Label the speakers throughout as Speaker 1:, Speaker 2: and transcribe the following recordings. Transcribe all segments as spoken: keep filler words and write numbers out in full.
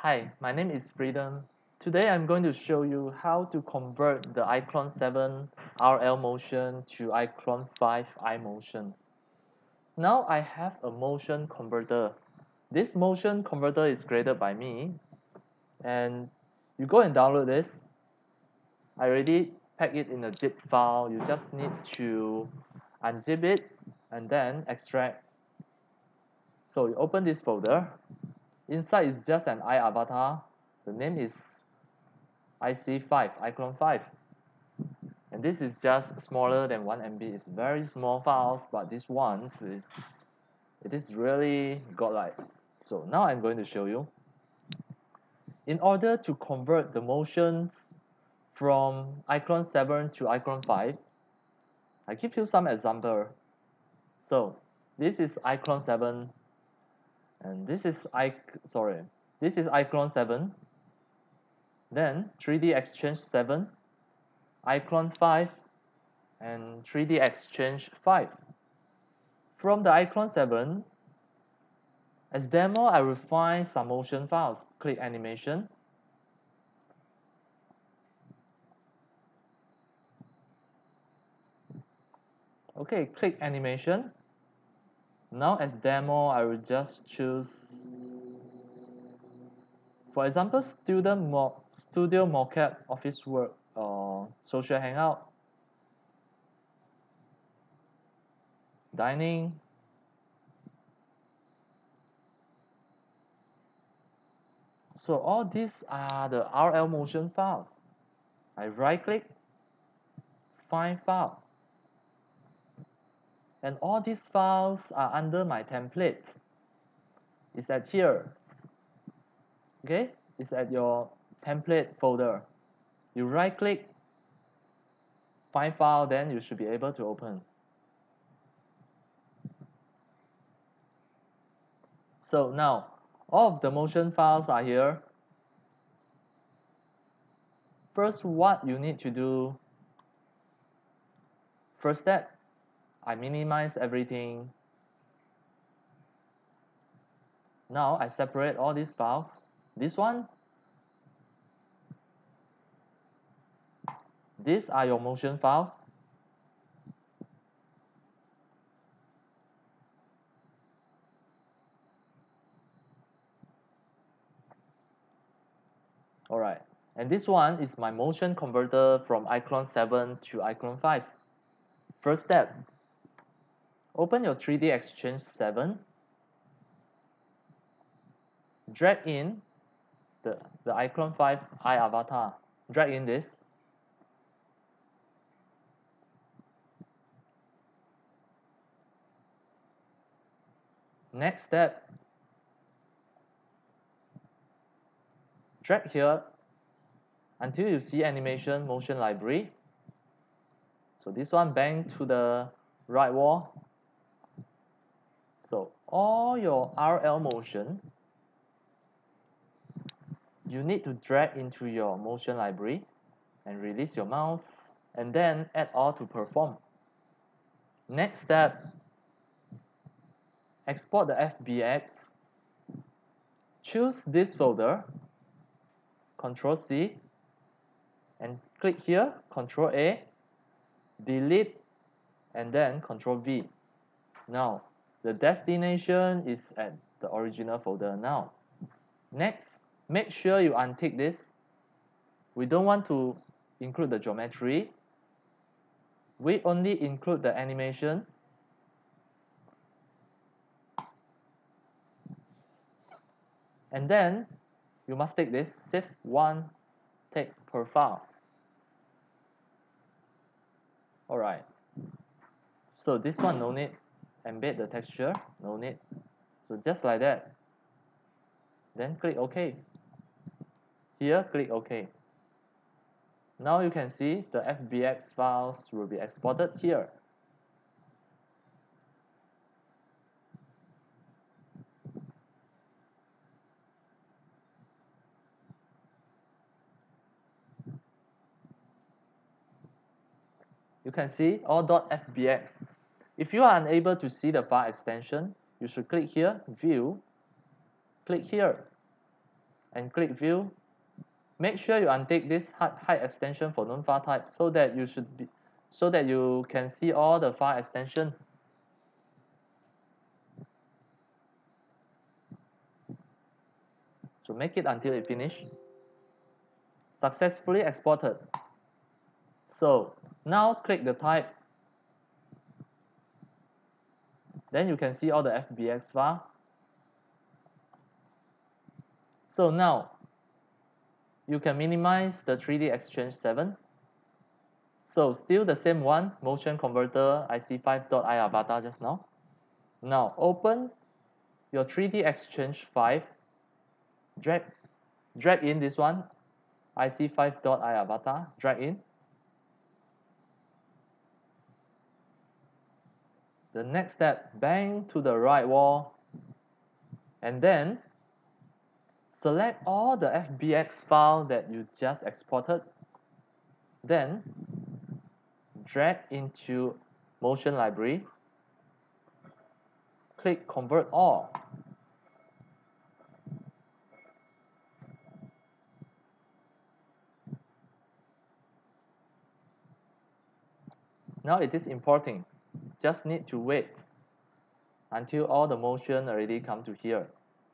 Speaker 1: Hi, my name is Freedom. Today I'm going to show you how to convert the iClone seven rlMotion to iClone five iMotion. Now I have a motion converter. This motion converter is created by me, and you go and download this. I already packed it in a zip file. You just need to unzip it and then extract. So you open this folder. Inside is just an iAvatar. The name is I C five, iClone five. And this is just smaller than one M B. It's very small files, but this one, it, it is really godlike. So now I'm going to show you. In order to convert the motions from iClone seven to iClone five, I give you some example. So this is iClone seven, and this is i sorry, this is iClone seven. Then three D Exchange seven, iClone five, and three D Exchange five. From the iClone seven, as demo, I will find some motion files. Click animation. Okay, click animation. Now as demo, I will just choose, for example, student mo studio mocap, office work, or social hangout, dining. So all these are the rlMotion files. I right click, find file. And all these files are under my template. It's at here. Okay, it's at your template folder. You right click, find file, then you should be able to open. So now all of the motion files are here. First, what you need to do, first step, I minimize everything. Now I separate all these files. This one, these are your motion files. All right, and this one is my motion converter from iClone seven to iClone five. First step, open your three D Exchange seven, drag in the, the iClone five iAvatar, drag in this. Next step, drag here until you see animation motion library. So this one bang to the right wall. So all your rlMotion, you need to drag into your motion library and release your mouse and then add all to perform. Next step, export the F B X. Choose this folder, control C, and click here, control A, delete, and then control V. Now, the destination is at the original folder now. Next, make sure you untick this. We don't want to include the geometry. We only include the animation. And then you must take this, save one take per file. All right. So this one no need. Embed the texture, no need. So just like that. Then click OK. Here, click OK. Now you can see the F B X files will be exported here. You can see all .fbx. If you are unable to see the file extension, you should click here, View, click here, and click View. Make sure you untick this hide extension for known file type so that you should be so that you can see all the file extension. So make it until it finish. Successfully exported. So now click the type. Then you can see all the F B X file. So now you can minimize the three D Exchange seven. So still the same one, motion converter I C five dot I avatar just now. Now open your three D Exchange five, drag, drag in this one, I C five dot I avatar, drag in. The next step, bang to the right wall, and then select all the F B X file that you just exported. Then drag into motion library, click convert all. Now it is importing. Just need to wait until all the motion already come to here.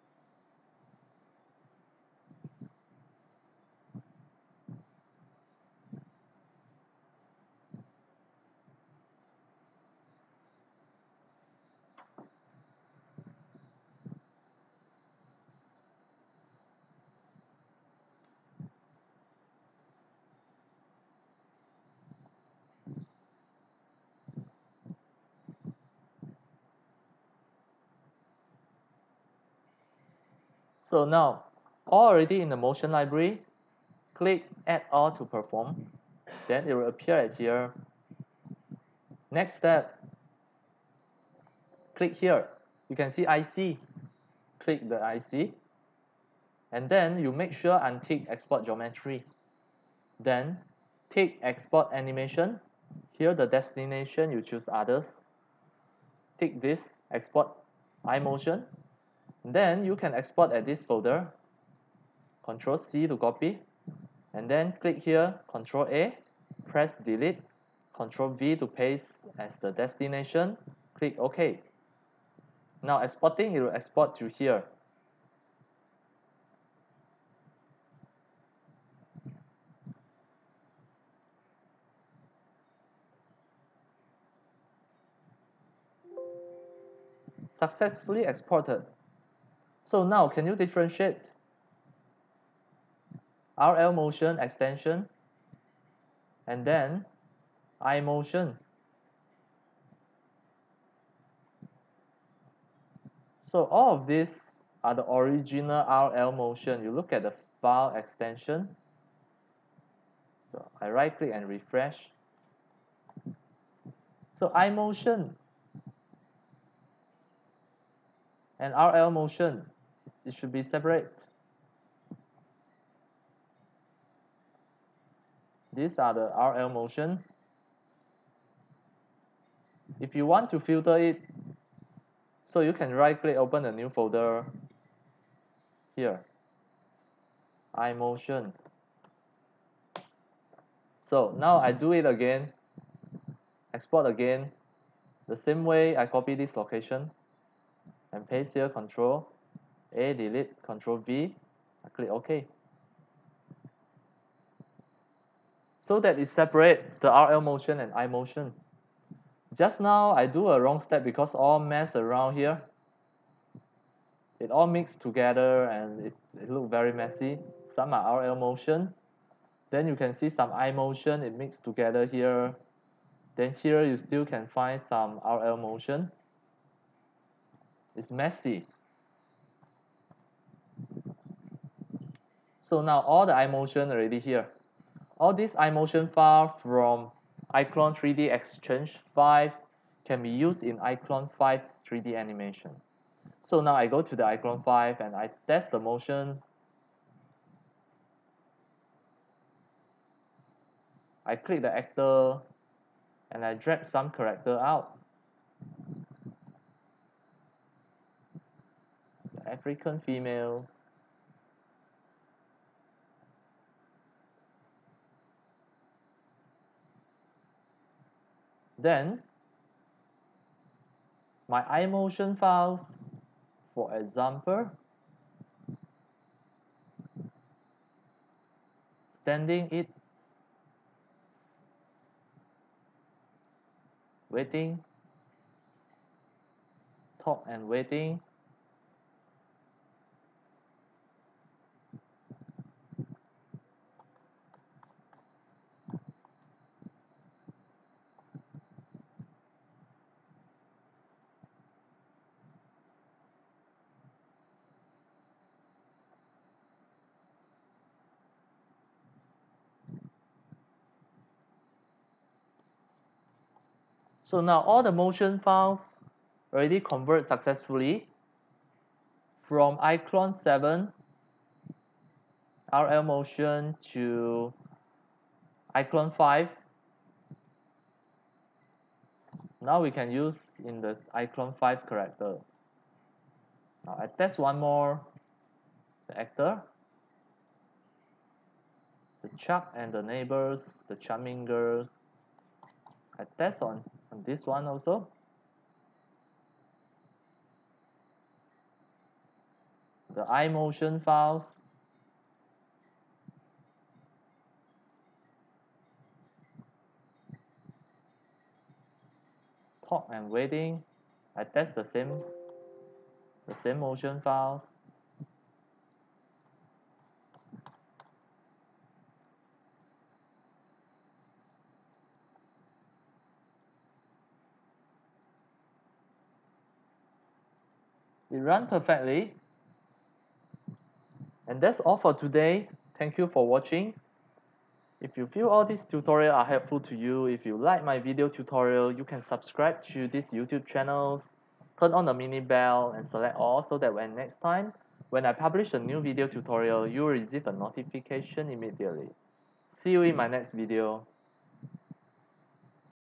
Speaker 1: So now, all already in the motion library, click Add All to perform. Then it will appear at here. Next step, click here. You can see I C. Click the I C. And then you make sure untick Export Geometry. Then tick Export Animation. Here the destination, you choose Others. Tick this, Export iMotion. Then you can export at this folder. Control C to copy. And then click here, Control A, press Delete, Control V to paste as the destination, click OK. Now exporting, it will export to here. Successfully exported. So now, can you differentiate rlMotion extension and then iMotion? So all of these are the original rlMotion. You look at the file extension. So I right click and refresh. So iMotion and rlMotion, it should be separate. These are the rlMotion. If you want to filter it, so you can right click, open a new folder here, iMotion. So now I do it again, export again. The same way I copy this location and paste here, Control A, delete, Control V, I click OK. So that it separates the rlMotion and iMotion. Just now I do a wrong step because all mess around here. It all mixed together and it, it looked very messy. Some are rlMotion. Then you can see some iMotion, it mixed together here. Then here you still can find some rlMotion. It's messy. So now all the iMotion already here. All this iMotion file from iClone three D Exchange five can be used in iClone five three D animation. So now I go to the iClone five and I test the motion. I click the actor and I drag some character out. The African female. Then my iMotion files, for example, standing it, waiting, talk and waiting, so now all the motion files already convert successfully from iClone seven rlMotion to iClone five. Now we can use in the iClone five character. Now I test one more, the actor, the Chuck and the neighbors, the charming girls. I test on, on this one also. The iMotion files. Talk and waiting. I test the same the same motion files. It runs perfectly. And that's all for today. Thank you for watching. If you feel all these tutorials are helpful to you, if you like my video tutorial, you can subscribe to these YouTube channels, turn on the mini bell and select all so that when next time when I publish a new video tutorial, you will receive a notification immediately. See you in my next video.